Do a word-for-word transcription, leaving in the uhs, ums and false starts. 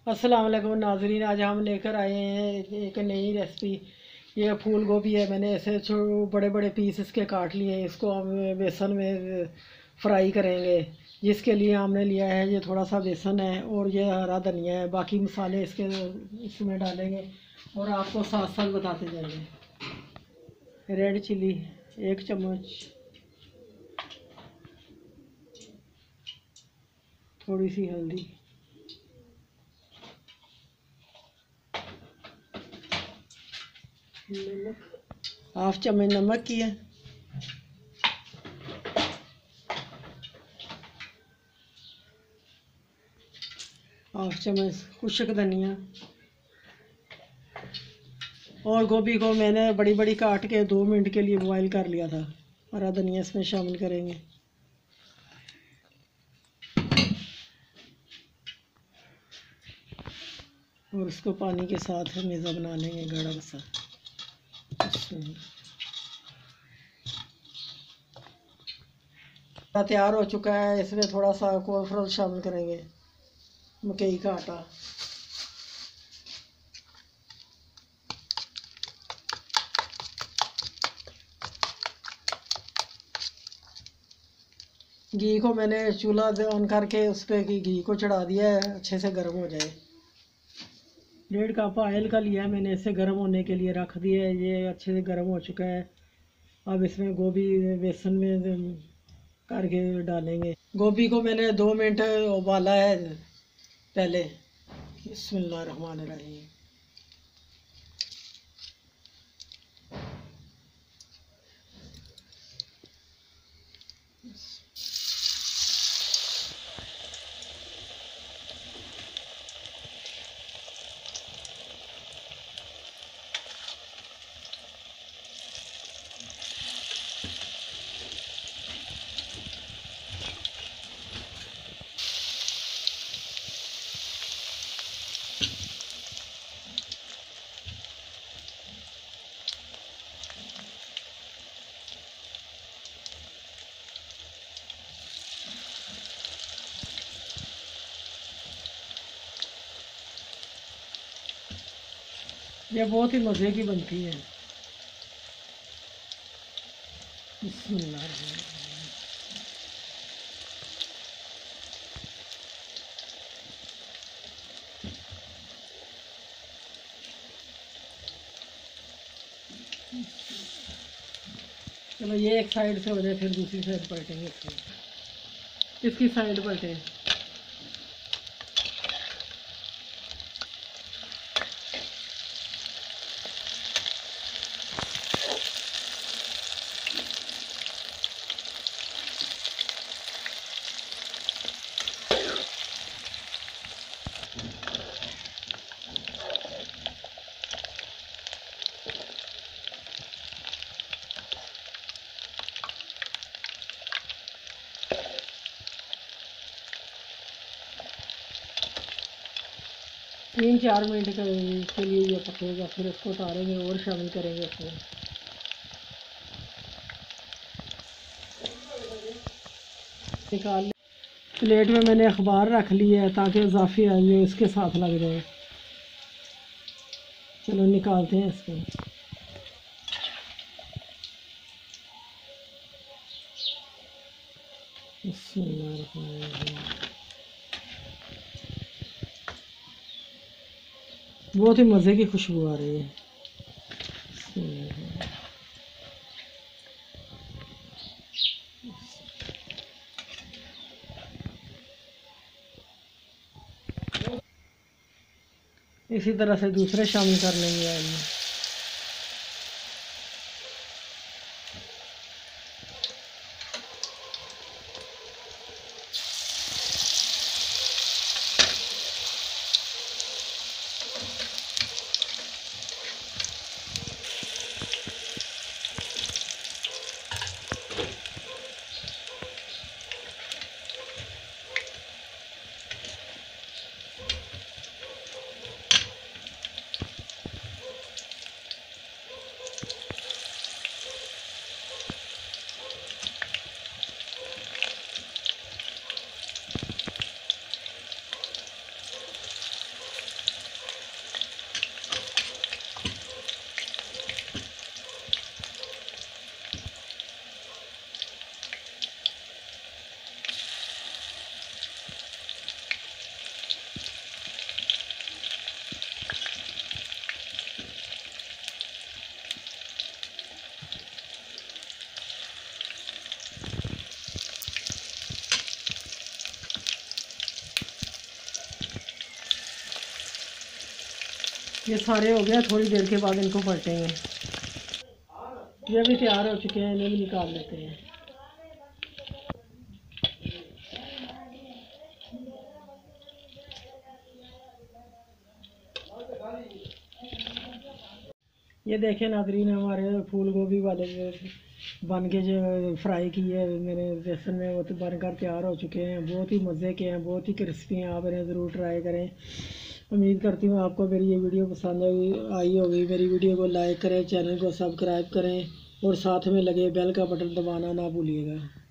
अस्सलाम वालेकुम नाज़रीन, आज हम लेकर आए हैं एक नई रेसिपी। ये फूल गोभी है, मैंने ऐसे बड़े बड़े पीस इसके काट लिए हैं। इसको हम बेसन में फ्राई करेंगे, जिसके लिए हमने लिया है ये थोड़ा सा बेसन है और ये हरा धनिया है। बाकी मसाले इसके इसमें डालेंगे और आपको साथ साथ बताते जाएंगे। रेड चिली एक चम्मच, थोड़ी सी हल्दी, नमक हाफ चम्मच नमक की है, हाफ चम्मच खुश्क धनिया। और गोभी को मैंने बड़ी बड़ी काट के दो मिनट के लिए बॉईल कर लिया था। हरा धनिया इसमें शामिल करेंगे। और इसको पानी के साथ मेज़ा बना लेंगे गाढ़ा सा। तैयार हो चुका है। इसमें थोड़ा सा कॉर्नफ्लोर शामिल करेंगे, मकई का आटा, घी को मैंने चूल्हा ऑन करके उस पर घी को चढ़ा दिया है, अच्छे से गर्म हो जाए। डेढ़ कप ऑयल का लिया है मैंने, इसे गर्म होने के लिए रख दिया है। ये अच्छे से गर्म हो चुका है। अब इसमें गोभी बेसन में करके डालेंगे। गोभी को मैंने दो मिनट उबाला है पहले। बिस्मिल्लाहिर्रहमानिर्रहीम। ये बहुत ही मज़े की बनती है। बिस्मिल्लाह। चलो ये एक साइड से हो जाए, फिर दूसरी साइड पलटेंगे। इसकी इसकी साइड पलटे। तीन चार मिनट के लिए ये पकेगा, फिर इसको उतारेंगे और शामिल करेंगे इसमें। निकाल प्लेट में मैंने अखबार रख लिया है ताकि इजाफी आइए इसके साथ लग जाए। चलो निकालते हैं इसको। बहुत ही मज़े की खुशबू आ रही है। इसी तरह से दूसरे शामिल कर लेंगे आइए। ये सारे हो गया, थोड़ी देर के बाद इनको पलटेंगे। ये भी तैयार हो चुके हैं, इन्हें भी निकाल लेते हैं। ये देखें नाज़रीन, हमारे फूल गोभी वाले बन के जो फ्राई किए है मैंने बेसन में, वो तो बनकर तैयार हो चुके हैं। बहुत ही मज़े के हैं, बहुत ही क्रिस्पी हैं। आप इन्हें ज़रूर ट्राई करें। उम्मीद करती हूँ आपको मेरी ये वीडियो पसंद आई आई होगी। मेरी वीडियो को लाइक करें, चैनल को सब्सक्राइब करें और साथ में लगे बेल का बटन दबाना ना भूलिएगा।